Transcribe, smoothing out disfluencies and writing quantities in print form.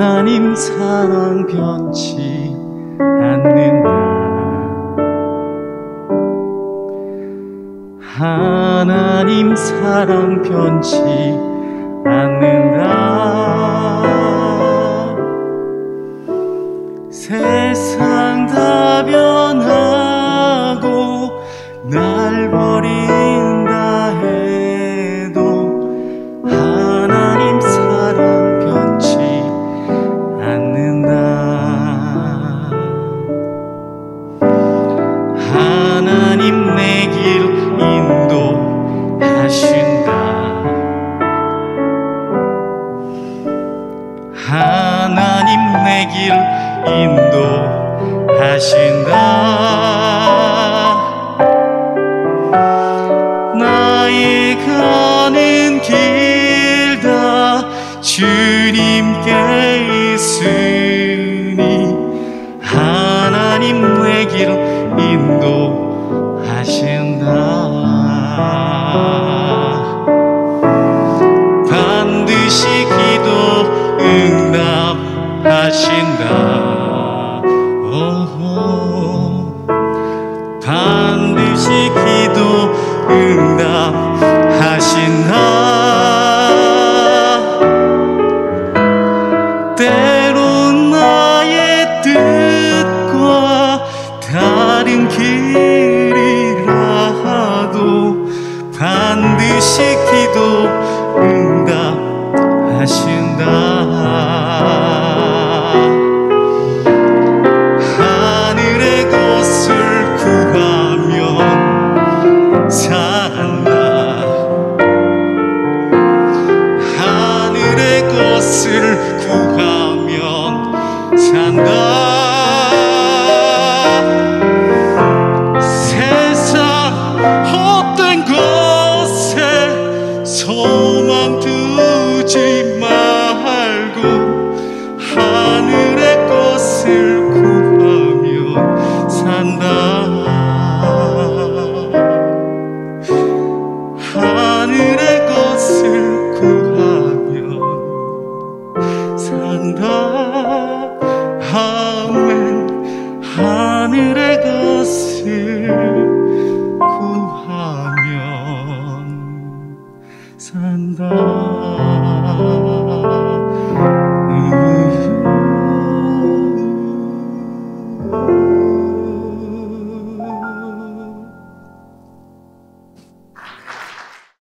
하나님 사랑 변치 않는다. 하나님 사랑 변치 않는다. 세상 다 변하고 날 버린다 해도 하나님 사랑 변치 않는다. 하나님 내 길 인도하신다. 하나님 내 길 인도하신다. 나의 가는 길 다 주님께 있으니 하나님 내 길 인도하신다. 반드시 기도 응답하신다. 반드시 기도 응답하신다. 때론 나의 뜻과 다른 길이라도 반드시 기도 응답하신다. 하늘의 것을 구하면 산다. 하늘의 것을 구하면 산다. 세상 헛된 것에 소망 두지 말고 하늘의 것을 구하면 산다. 하늘의 것을 구하면 산다. 아멘. 하늘의 것을 구하면 산다.